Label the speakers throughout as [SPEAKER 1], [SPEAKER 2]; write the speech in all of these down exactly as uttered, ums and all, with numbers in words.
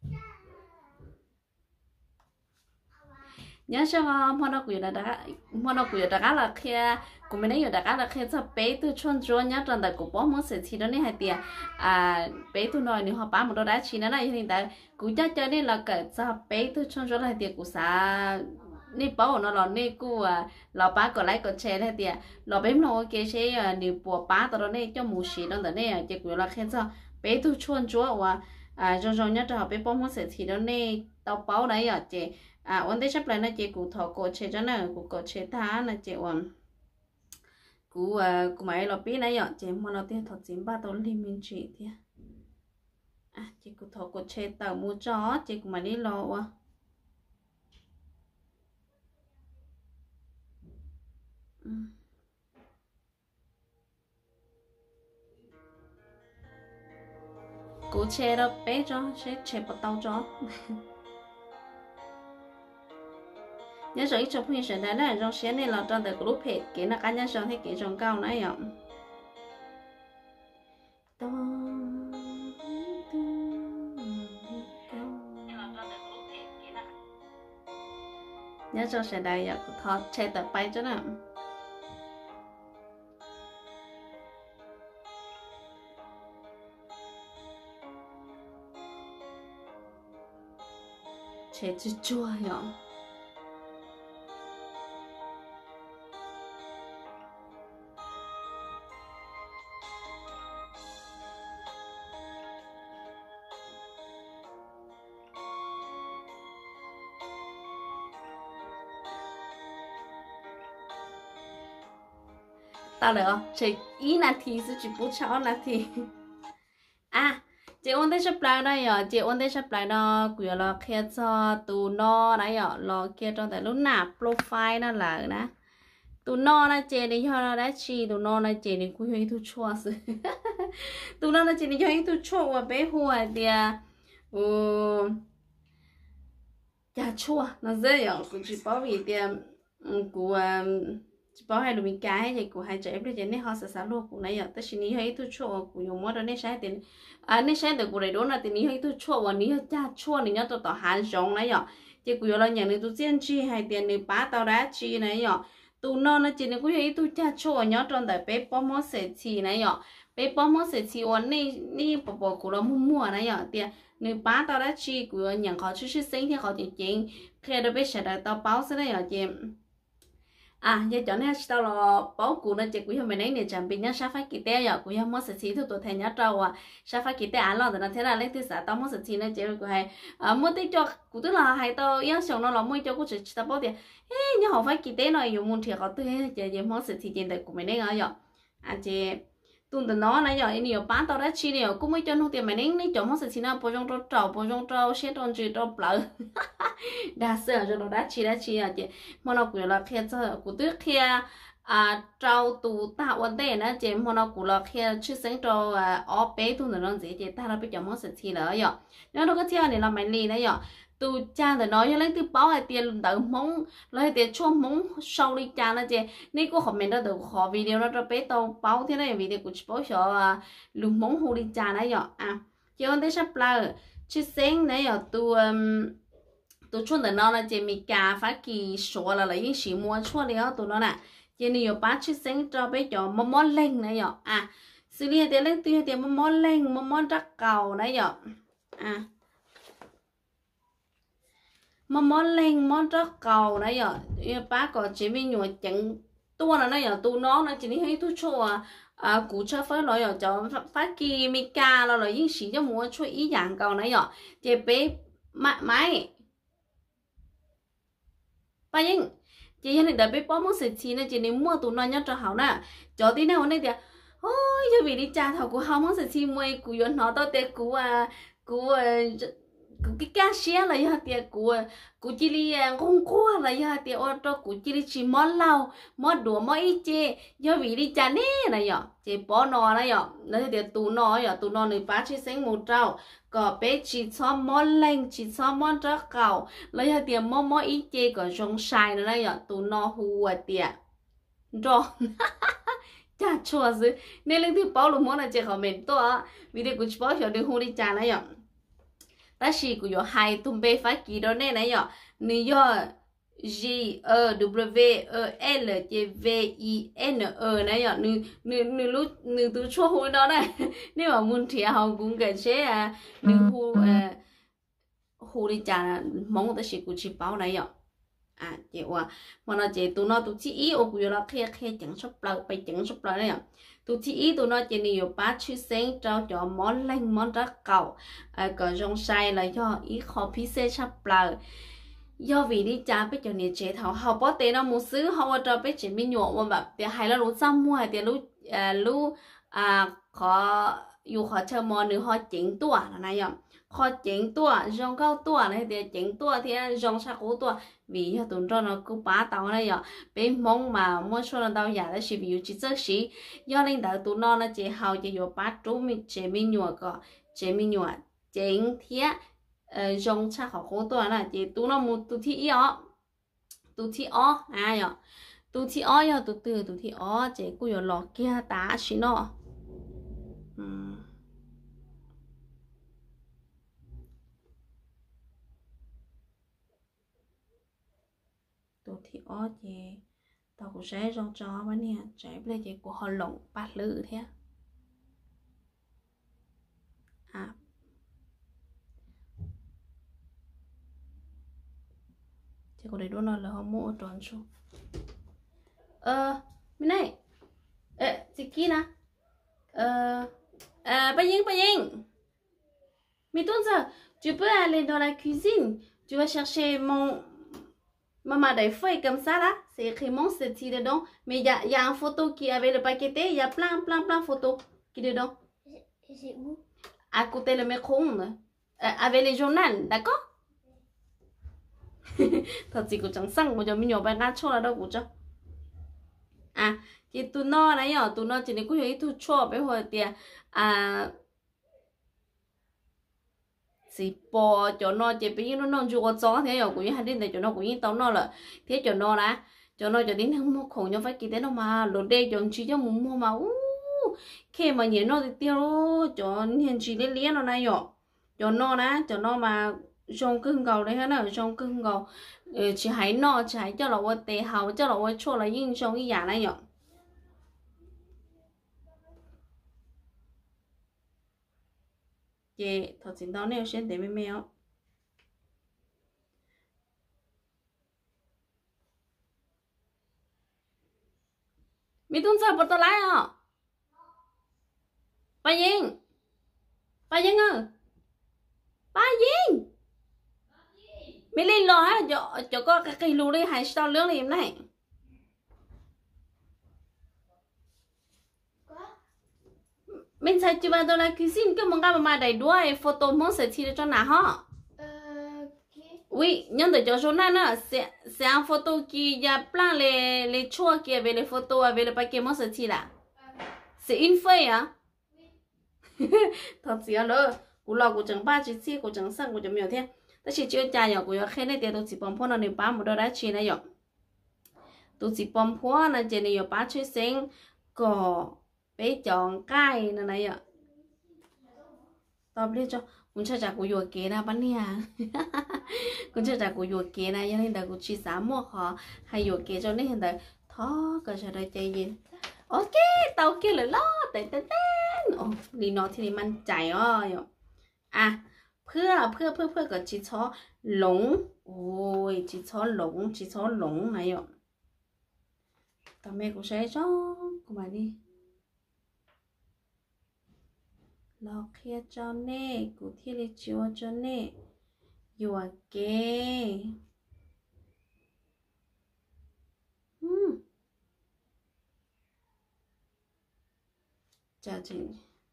[SPEAKER 1] nhớ sao mà nó quỷ là đã mà nó quỷ là là khi của mình ấy là là khi cho bé tôi chọn cho nhớ trong đời của bố muốn sẽ chỉ đó này hay tiền à bé tôi nói nếu họ bán một đôi đá chỉ nó này hiện tại cũng chắc cho nên là cái cho bé tôi chọn cho là tiền của xã nè bảo nó là nè cô à là bán còn lại còn chè hay tiền là bé nó cái chế nếu bỏ bán tao này cho mua xí đó này chỉ của là khi cho bé tôi chọn cho và à cho cho nhớ cho bé bố muốn sẽ chỉ đó này tao bảo đấy à chị à ổn định sắp lại nó chỉ cụ thọ cổ chế cho nó cụ cổ chế thá nó chỉ ổn cụ à cụ máy lò pin này ạ chỉ mà nó tiền thọ chín ba tàu li mình chỉ thì à chỉ cụ thọ cổ chế tàu mua chó chỉ cụ máy đi lò à cụ chế đó bé cho chế chế bắt tàu cho nhớ rồi chụp hình sẽ thấy là trong xe này là trong từ group hết cái nó cá nhân xong thì cái trong cao này ạ nhớ cho sẽ đây ạ thọ chạy tập bay cho nào chạy chua chua ạ tao được chỉ ý là thì sẽ chỉ bút cháu là thì à chị ôn đây sắp lại đây à chị ôn đây sắp lại đó quyển là kia cho tụ no đấy à là kia trong tại lúc nào profile nó là nè tụ no là chị đi cho nó đã chi tụ no là chị đi cũng hơi thu chua rồi tụ no là chị đi cho hơi thu chua và bé hoa thì ừ chả chua nó dễ à cũng chỉ bảo vì thì của bảo hai đứa mình cái thì của hai trẻ bây giờ nên họ sẽ sáng luôn của này giờ tất nhiên hay tôi chua của nhiều món đó nên sai tiền à nên sai được của này đó là tiền hay tôi chua và ní cha chua này nhớ tôi tỏ hàng giống này giờ thì của là nhà này tôi tiên chi hay tiền này bá tao đã chi này giờ tôi non là chỉ này của hay tôi cha chua nhớ trong tại bé bom món sẽ chi này giờ bé bom món sẽ chi và này này bỏ bỏ của nó mua mua này giờ tiền nếu bá tao đã chi của nhà họ chút chút sinh thì họ chỉ chính khi đó bé sẽ đã tao báo sẽ này giờ chị à giờ chọn hết tao là bảo cụ nó chỉ quý hơn mình ấy nè chẳng bị nhá sao phải kỹ tế giờ quý hơn mất sự chỉ thôi tụi thầy nhá trâu à sao phải kỹ tế án lo thì nó thế là lấy thứ xã tao mất sự chỉ nó chỉ của hay à mua tí cho cụ tức là hay tao yên xong nó là mua cho cụ chỉ tao bảo tiền ê nhá họ phải kỹ tế nó dùng môn thiệt họ tư hết giờ giờ mất sự chỉ tiền để của mình ấy ngờ giờ à chị tuần từ nó nãy giờ anh nhiều bán tao đã chi nhiều cũng mới cho nó tiền mình ấy ní chọn mất sự chỉ nó bao trong trâu trâu bao trong trâu xe trâu chữ trâu lợn đa sợ cho nó đã chi đã chi à chị mà nó cũng là khi cho cụ tức khi à trâu tụ tạo vấn đề nữa chị mà nó cũng là khi chưa sinh trâu ở bé tuần nó gì chị ta là bây giờ mất sự chi nữa giờ nếu nó có theo thì là mình đi nữa giờ tu cha thì nói lấy từ báo hay tiền tự mong lấy tiền cho mong sau đi cha nó chị nếu có comment đó được họ video nó cho bé tao báo thế này video của báo cho lùng mong hồ đi cha này giờ à chứ còn thế sắp là chứ sáng này giờ tu tu chọn nó là chị mình cà phá kỳ số là lấy những gì mua chua đi tụi nó nè chị nhiều bán chứ sáng cho bé cho món món lên này giờ à xử lý tiền lên tiền tiền món món lên món món rắc cầu này giờ à món món lên món rắc cầu này giờ bác có chỉ mình nhồi chẳng tua là này giờ tu nó nó chỉ thấy tu chua à cú cho phải nói giờ cho phát kỳ mình cà là lấy những gì cho mua chua ý dạng cầu này giờ chị bé máy máy ba nhưng chị hiện tại bé bố muốn sự chi nên chị nên mua tụ nó nhớ cho hảo nè cho tí nào này thì ôi cho vì đi cha thầu của họ muốn sự chi mua của yon nó tao tiền của à của của cái cá xe là ya tiền của của chỉ li con cua là ya tiền ô tô của chỉ li chỉ món lau món đũa món ít chê do vì đi cha nè này giờ chị bỏ nó này giờ nó thì tụ nó giờ tụ nó này phá chỉ sinh một trâu có bé chỉ cho món lên chỉ cho món rắc cầu lấy hai tiền món món ít chê có rong sai nữa này giờ tụ nó hùa tiền rồi chả chua gì nên lên thứ bảo luôn món là chỉ họ mình to vì thế cũng bảo hiểu được hùa đi cha này giờ ta chỉ của yo hai tum bê phải kỳ đó nè này yo ni yo G E W E L T V I N E này yo ni ni ni lúc ni tu chua hồi đó này nếu mà muốn thì họ cũng cái chế à ni hu à hu đi chả mong ta chỉ của chỉ bảo này yo à chịว่าmà nó chị tụi nó tụi chị ý ở của nó khi khi chẳng sắp lại phải chẳng sắp lại này yo tụi chị ý tụi nó chỉ nhiều ba chữ sinh cho cho món lanh món rất cầu à còn trong sai là do ý khó phí xe sắp lại do vì đi trả bây giờ này chế thảo học bó tế nó muốn xứ họ cho bây giờ mình nhộn màแบบthì hay là lúc xong mua thì lúc à lúc à khó dù khó chờ món nữa họ chỉnh tua là này ạ khó chỉnh tua rong cao tua này thì chỉnh tua thì rong sa cố tua vì họ tụi nó cứ bá tàu này ạ bên mong mà mua số là tàu giả là chỉ vì chỉ rất xí do nên đỡ tụi nó là chế hậu chỉ dù bá trú mình chế mình nhộn có chế mình nhộn chỉnh thiết rong cha họ cố tua là chỉ tụi nó một tụi thi ó tụi thi ó à ạ tụi thi ó yo tụi từ tụi thi ó chế cứ yo lọ kia tá xí nó tụi thi ó chế tao cũng sẽ rong cho bữa nè trái bây giờ của họ lồng bát lử thế à chỉ có để đôi nó là họ mua tròn số ờ bên này ờ chị kia nè ờ à bà Ying bà Ying mais donc ça tu peux aller dans la cuisine tu vas chercher mon maman des feuilles comme ça là c'est écrit mon style dedans mais il y a il y a un photo qui avait le paqueté il y a plein plein plein photos qui dedans
[SPEAKER 2] c'est où
[SPEAKER 1] à côté le micro-ondes euh, avec les journaux d'accord thật sự cũng chẳng sang một giờ mình nhỏ bài ngã cho là đâu cũng cho à thì tụi nó này nhỏ tụi nó chỉ nên có hiểu tụi cho bây giờ thì à chỉ bỏ cho nó chỉ bây giờ nó non chua chó thế nhỏ cũng như hai đứa để cho nó cũng như tao nó là thế cho nó là cho nó cho đến không mua khổ nhau phải kỹ thế nó mà đồ đây cho chỉ cho muốn mua mà u khi mà nhìn nó thì tiêu cho hiện chỉ để liếc nó này nhỏ cho nó nè cho nó mà trong cưng cầu đấy hả nào trong cưng cầu chỉ hãy nó chỉ hãy cho là tôi tệ hậu cho là tôi cho là yên trong cái nhà này nhở chị thật sự đó nếu xem để mấy mèo mi tuân sao bắt đầu lại à bà Yên bà Yên ơi bà Yên mình lên lò á cho cho có cái cây lù đi hay sao lớn liền này mình sẽ chụp vào la cuisine cái món ăn mà đầy đủ ấy photo món sẽ thi cho nào hả oui nhưng để cho số này nữa c'est c'est un photo qui y a plein les les choix qui avait les photos avec le paquet món sẽ thi là c'est une feuille hein thật sự là cú lo cú chẳng ba chỉ chi cú chẳng sang cú chẳng nhiều thế ta chỉ chưa trả nhỏ của khen này thì tôi chỉ bấm phone nó nên bán một đôi đá chi này nhở tôi chỉ bấm phone là chỉ này bán chơi sinh cỏ bé chọn cái này này nhở tao biết cho cũng chưa trả của vừa kế na bán nha cũng chưa trả của vừa kế na cho nên là cũng chỉ giá mua họ hay vừa kế cho nên hiện tại thó cái sao đây chơi gì ok tao kia là lo tên tên tên ồ đi nó thì mình chạy ơi à เพื่อเพื่อเพื่อเพื่อกับจีช้อหลงโอ้ยจีช้อหลงจีช้อหลงไหนอ่ะตาแม่กูใช้จ้องกูมาดิลอกเคียจอนเน่กูที่ลิจิวจอนเน่อยู่อะเกอืมจ้าจริง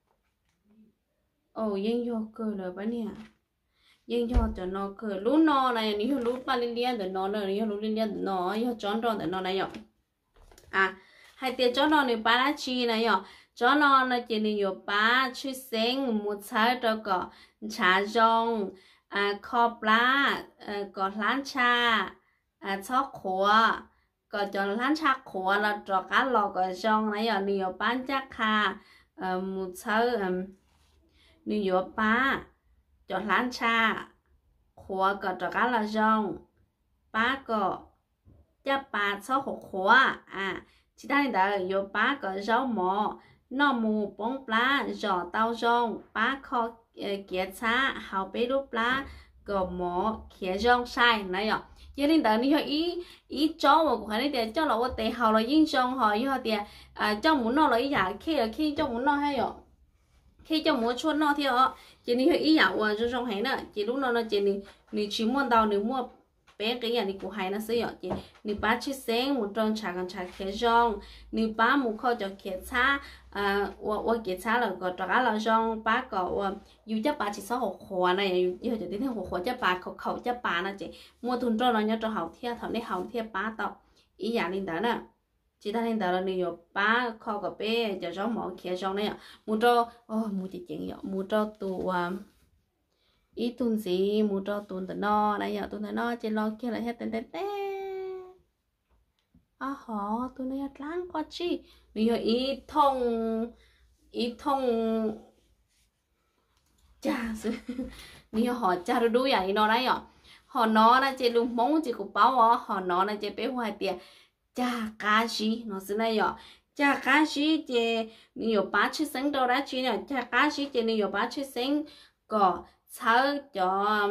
[SPEAKER 1] ồ yên vô cơ rồi bữa nè yên vô cho nó cơ lú nó này ní lú ba liên liên để nó nữa ní lú liên liên để nó yêu chọn tròn để nó này nhở à hai tiền chọn nó này ba lá chi này nhở chọn nó là chỉ này yêu ba chữ sinh một trái cho có trà rong à kho lá có lán cha à chó khóa có cho lán cha khóa là cho cá lò có rong này nhở nhiều bán chắc ha một trái nhiều ba cho lan cha khóa có cho cá là rong ba có chắp ba sáu hộp khóa à chỉ ta nên đã có ba có rau mò nó mù bông lá giò tao rong ba kho kia cha hào bê đúc lá có mò kia rong sai này ạ cho nên đã đi ý ý cho mà cũng hay để cho nó để hào là yên rong họ ý họ để à cho muốn nó lấy giả khi ở khi cho muốn nó hay ạ khi cho muốn chuột nó thì họ chỉ đi ý giả và cho rong hay nữa chỉ lúc nó nó chỉ đi đi chỉ muốn đào nếu mua bé cái nhà đi cũng hay nó sẽ ở chị nếu ba chiếc xe một trong trà còn trà khé rong nếu ba một kho cho khé xa à và và khé xa là có trà là rong ba có dù cho ba chỉ số hộp hoa này dù cho đến hộp hoa cho ba khẩu khẩu cho ba nó chị mua thun cho nó nhớ cho hậu theo thằng đấy hậu theo ba tao ý giả linh đó nè chỉ ta linh đó là nếu ba kho có bé cho rong mỏ khé rong này mua cho oh mua chỉ chuyện mua cho tụ ý tuần gì mua cho tuần tận no này giờ tuần tận no trên lo kia lại hết tên tên tên à họ tuần này láng quá chi bây giờ ý thông ý thông cha sự bây giờ họ cha được đuôi vậy nó đấy ạ họ nó là trên lùng mông chỉ có bao à họ nó là trên bé hoài tiền cha cá gì nó xí này ạ cha cá gì thì nhiều bát chứ sinh đâu đã chi nè cha cá gì thì nhiều bát chứ sinh có sao cho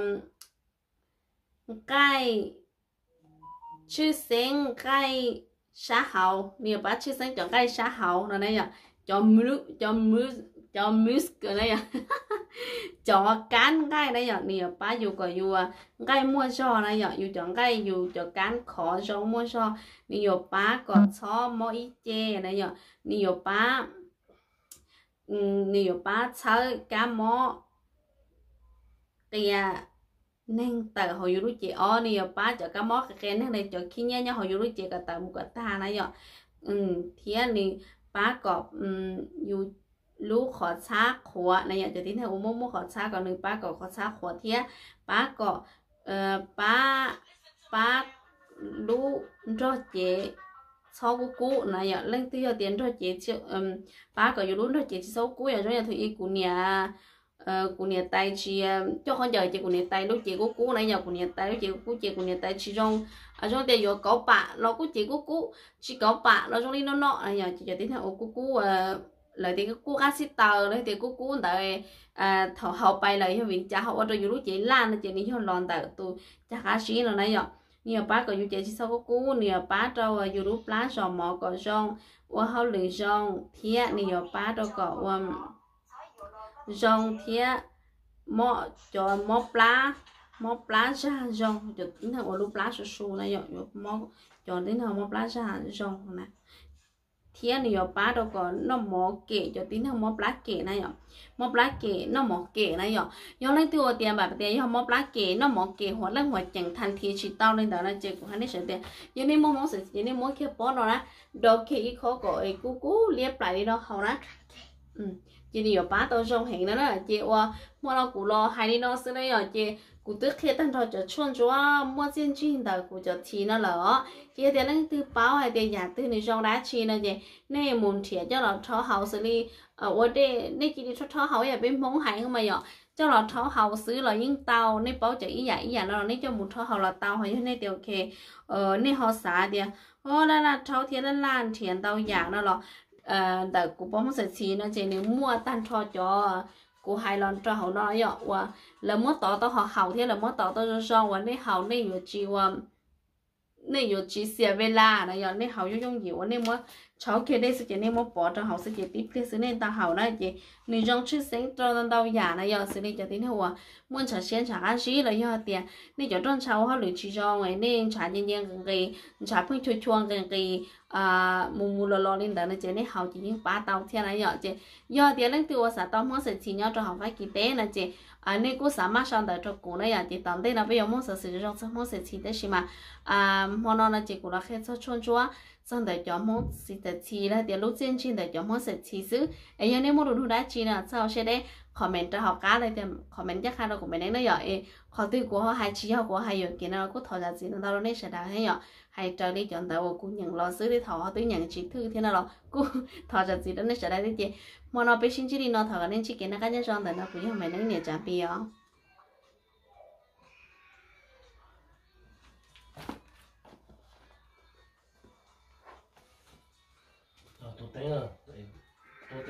[SPEAKER 1] cái chữ sinh cái xã hậu nhiều bác chữ sinh cho cái xã hậu nó này à cho mướt cho mướt cho mướt cái này à cho cán cái này à nhiều bác dù có dù cái mua cho này à dù chọn cái dù cho cán khó cho mua cho nhiều bác có cho mỗi ít chè này à nhiều bác nhiều bác sao cá mó thì nên từ hồi lúc chị ở nhiều ba cho cá mót cái này này cho khi nhá nhá hồi lúc chị cả từ một cái ta này rồi ừ thì anh ba có dù lúc khó xa khóa này cho đến theo mua mua khó xa còn người ba có khó xa khóa thì ba có ba ba lúc cho chị sau cú cú này giờ lên tiêu tiền cho chị ba có dù lúc cho chị sau cú rồi rồi thì của nhà của nhà tay chị cho con giờ chị của nhà tay lúc chị của cú này giờ của nhà tay lúc chị của chị của nhà tay chị trong ở trong đây có cậu bạn nó của chị của cú chị cậu bạn nó trong đi nó nọ này giờ chị giờ tiến theo của cú lại thì cái cú cá xít tờ đấy thì cú cú tại à thọ học bài lại vì cha học ở đây lúc chị lan chị đi cho lòn tại tôi cha cá xí rồi này giờ nhiều bác có chị chỉ sau của cú nhiều bác đâu dù lúc lá sò mò có trong qua hậu lì trong thiệt nhiều bác đâu có rong thía mò cho mò plá mò plá ra rong cho tính thằng lúc plá su su này rồi mò cho tính thằng mò plá ra rong này thía nhiều bá đâu có nó mò kể cho tính thằng mò plá kể này rồi mò plá kể nó mò kể này rồi do lấy tiêu tiền bạc tiền do mò plá kể nó mò kể hoặc là ngoài chẳng thành thì chỉ tao lên đó là chỉ của hắn đấy sẽ tiền giờ nên mò mò sẽ giờ nên mò kia bỏ nó ra đồ kể khó gọi cú cú liếp lại đi đâu hầu đó chị nhiều bá tao trong hình đó là chị qua mua nó củ lo hay đi nó xưa đây rồi chị củ tước khi tan rồi cho chuồn chúa mua trên chuyên đời củ cho thì nó lỡ chị thì lên từ báo hay từ nhà từ này trong đá chi này chị này muốn thiệt cho nó cho hậu xử lý ở đây này chị đi cho cho hậu ở bên mông hải không mà giờ cho nó cho hậu xử là những tàu này báo cho ý giả ý giả nó này cho một cho hậu là tàu hay này điều kề ờ này họ xả đi ô là là cho thiệt là lan thiệt tàu giả nó là tại cụ bông sẽ chỉ nó chỉ nếu mua tan cho cho cụ hai lần cho họ nói vậy và là mua tỏ tao họ hậu thế là mua tỏ tao cho xong và nên hậu nên nhiều chi và nên nhiều chi xia về la này giờ nên hậu dùng dùng nhiều nên mua cháu kia đây sẽ chỉ nên mua bỏ cho hậu sẽ chỉ tiếp theo sẽ nên tao hậu này chỉ nên dùng chữ sinh cho tao giả này giờ sẽ nên cho tiếng hậu muốn trả tiền trả cái gì là do tiền nên cho trong cháu họ lựa chọn cho người nên trả tiền tiền cái trả phí chuột chuột cái cái à mù mù lò lò lên đó là chỉ nên hậu chỉ những ba tàu theo này giờ chỉ do tiền lên tiêu sản tao muốn sẽ chỉ nhau cho họ phải kỹ tế là chỉ à nên cũng sắm mắt sang đời cho cụ này giờ chỉ tận đây là bây giờ muốn sẽ sử dụng muốn sẽ chỉ tế mà à món nó là chỉ cụ là khi cho chuột chuột xong để cho muốn sẽ chỉ là tiền lúc trên trên để cho muốn sẽ chỉ xứ ấy giờ nếu muốn đồ đá chỉ là sao sẽ đấy comment cho họ cá đây thì comment chắc hai đâu của mình đấy nó giỏi họ tư của họ hai chỉ họ của hai giờ kia nó có thọ ra gì nó đâu nó sẽ đã hay nhở hay trở đi chọn tại cũng nhận lo xứ đi thọ họ tư nhận chỉ thư thế nào là cũng thọ ra gì đó nó sẽ đã đấy chị mà nó bị sinh chỉ đi nó thọ nên chỉ kia nó cá nhân trong tại nó cũng không phải nó nhiều trả bia